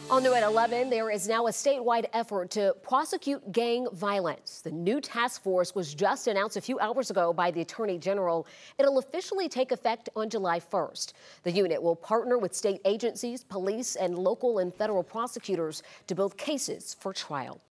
All new at 11, there is now a statewide effort to prosecute gang violence. The new task force was just announced a few hours ago by the Attorney General. It'll officially take effect on July 1st. The unit will partner with state agencies, police, and local and federal prosecutors to build cases for trial.